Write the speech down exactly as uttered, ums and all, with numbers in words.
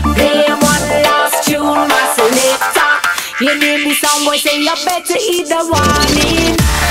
Play one last tune, my selector. You name the song, boy, say you better heed the warning.